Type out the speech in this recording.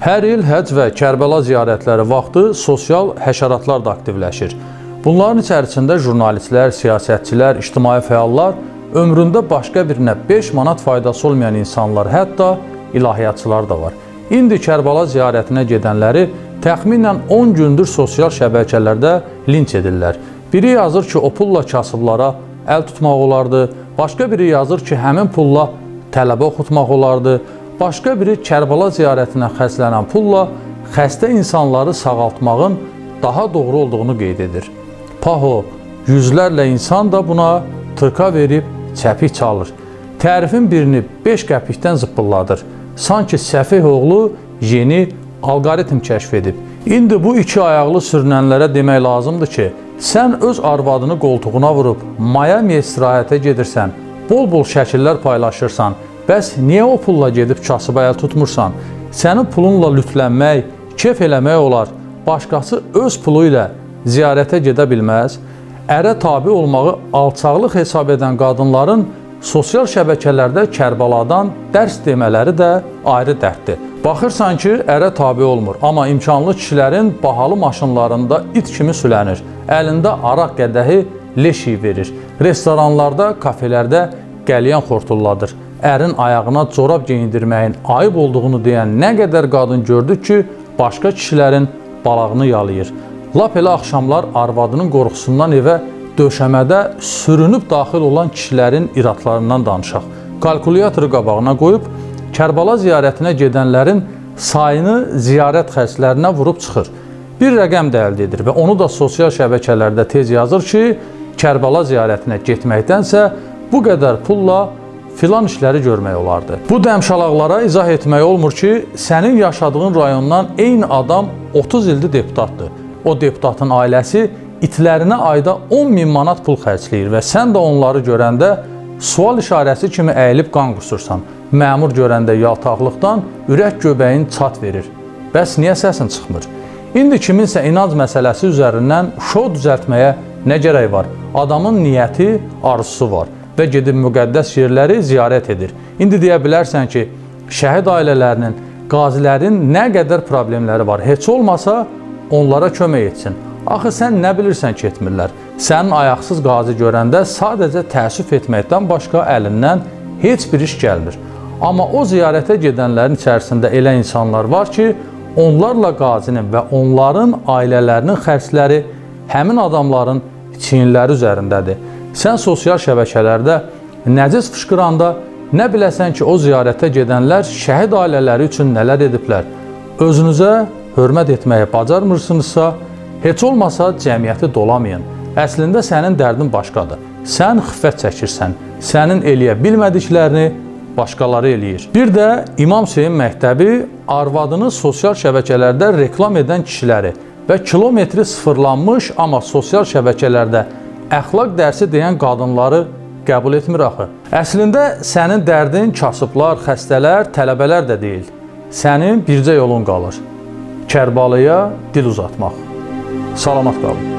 Hər il həcc və Kərbəla ziyarətləri vaxtı sosial həşəratlar da aktivləşir. Bunların içərisində jurnalistlər, siyasətçilər, ictimai fəallar, ömründə başqa birinə 5 manat faydası olmayan insanlar, hətta ilahiyyatçılar da var. İndi Kərbəla ziyarətinə gedənləri təxminən 10 gündür sosial şəbəkələrdə linç edirlər. Biri yazır ki, o pulla kasıblara əl tutmaq olardı, başqa biri yazır ki, həmin pulla tələbə oxutmaq olardı, başqa biri Kərbəla ziyarətinə xərclənən pulla xəstə insanları sağaltmağın daha doğru olduğunu qeyd edir. Paho, yüzlərlə insan da buna tırka verib çəpik çalır. Tərifin birini 5 qəpikdən zıppılladır. Sanki səfeh oğlu yeni alqoritm kəşf edib. İndi bu iki ayaqlı sürünənlərə demək lazımdır ki, sən öz arvadını qoltuğuna vurub Miamiyə istirahətə gedirsən, bol-bol şəkillər paylaşırsan, bəs niyə o pulla gedib kasıba əl tutmursan? Sənin pulunla lütlənmək, kef eləmək olar, başqası öz pulu ilə ziyarətə gedə bilməz. Ərə tabi olmağı alçaqlıq hesab edən qadınların sosial şəbəkələrdə Kərbaladan dərs demələri də ayrı dərddir. Baxırsan ki, ərə tabi olmur, amma imkanlı kişilərin bahalı maşınlarında it kimi sülənir, əlində araq qədəhi leş iyi verir, restoranlarda, kafelərdə qəlyan xortulladır. Ərin ayağına corab geyindirməyin ayıb olduğunu deyən nə qədər qadın gördük ki, başqa kişilərin balağını yalayır. Lap elə axşamlar arvadının qorxusundan evə döşəmədə sürünüb daxil olan kişilərin iradlarından danışaq. Kalkulatoru qabağına qoyub, Kərbəla ziyarətinə gedənlərin sayını ziyarət xərclərinə vurub çıxır. Bir rəqəm də əldə edir və onu da sosial şəbəkələrdə tez yazır ki, Kərbəla ziyarətinə getməkdənsə bu qədər pulla filan işləri görmək olardı. Bu dəmşalaqlara izah etmək olmur ki, sənin yaşadığın rayondan eyni adam 30 ildir deputatdır. O deputatın ailəsi itlərinə ayda 10.000 manat pul xərcləyir və sən də onları görəndə sual işarəsi kimi əyilib qan qusursan. Məmur görəndə yaltaqlıqdan ürək göbəyin çat verir. Bəs niyə səsin çıxmır? İndi kiminsə inanc məsələsi üzərindən şou düzəltməyə nə gərək var? Adamın niyyəti, arzusu var və gedib müqəddəs yerləri ziyarət edir. İndi deyə bilərsən ki, şəhid ailələrinin, qazilərin nə qədər problemləri var. Heç olmasa onlara kömək etsin. Axı sən nə bilirsən ki, etmirlər. Sənin ayaqsız qazi görəndə sadəcə təəssüf etməkdən başqa əlindən heç bir iş gəlmir. Amma o ziyarətə gedənlərin içərisində elə insanlar var ki, onlarla qazinin və onların ailələrinin xərcləri həmin adamların çiyinləri üzərindədir. Sən sosial şəbəkələrdə nəcis fışqıranda nə biləsən ki, o ziyarətə gedənlər şəhid ailələri üçün nələr ediblər. Özünüzə hörmət etməyi bacarmırsınızsa, heç olmasa cəmiyyəti dolamayın. Əslində sənin dərdin başqadır. Sən xiffət çəkirsən, sənin eləyə bilmədiklərini başqaları eləyir. Bir də İmam Hüseyin məktəbi arvadını sosial şəbəkələrdə reklam edən kişiləri və kilometri sıfırlanmış, amma sosial şəbəkələrdə əxlaq dərsi deyən qadınları qəbul etmir axı. Əslində sənin dərdin kasıblar, xəstələr, tələbələr də deyil. Sənin bircə yolun qalır. Kərbalaya dil uzatmaq. Salamat qalın.